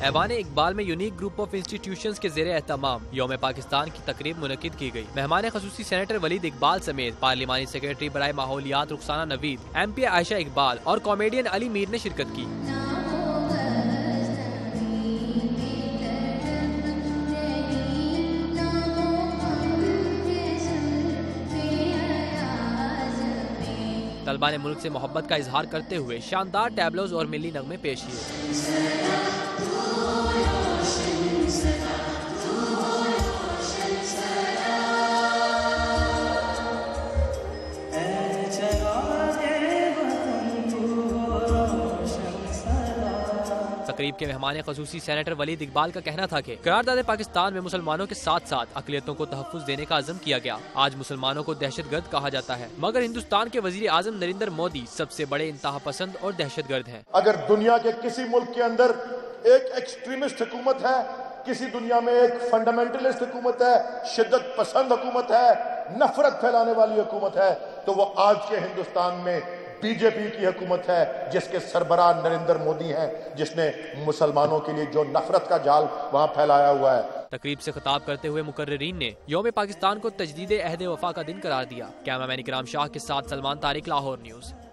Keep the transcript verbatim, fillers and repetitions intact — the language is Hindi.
ऐवान इकबाल में यूनिक ग्रुप ऑफ इंस्टीट्यूशंस के ज़ेरे एहतमाम यौम पाकिस्तान की तकरीब मुनक्किद की गई। मेहमान खसूसी सेनेटर वलीद इकबाल समेत पार्लिमानी सेक्रेटरी बराए माहौलियात रुखसाना नवीद, एम पी आयशा इकबाल और कॉमेडियन अली मीर ने शिरकत की। तलबा ने मुल्क से मोहब्बत का इजहार करते हुए शानदार टैबलोज और मिली नगमे पेश किए। तकरीब के मेहमान खसूसी सेनेटर वलीद इकबाल का कहना था कि करारदाद पाकिस्तान में मुसलमानों के साथ साथ अक़लियतों को तहफ़्फ़ुज़ देने का अज़म किया गया। आज मुसलमानों को दहशतगर्द कहा जाता है, मगर हिंदुस्तान के वज़ीर आज़म नरेंद्र मोदी सबसे बड़े इंतहा पसंद और दहशतगर्द हैं। अगर दुनिया के किसी मुल्क के अंदर एक एक्सट्रीमिस्ट हुकूमत है, किसी दुनिया में एक फंडामेंटलिस्ट हुकूमत है, शिद्दत पसंद हुकूमत है, नफरत फैलाने वाली हुकूमत है, तो वो आज के हिंदुस्तान में बीजेपी की हुकूमत है, जिसके सरबराह नरेंद्र मोदी हैं, जिसने मुसलमानों के लिए जो नफरत का जाल वहां फैलाया हुआ है। तकरीब से खिताब करते हुए मुकर्रिरीन ने यौम पाकिस्तान को तजदीद अहद वफा का दिन करार दिया। कैमरामैन इकराम शाह के साथ सलमान तारिक, लाहौर न्यूज़।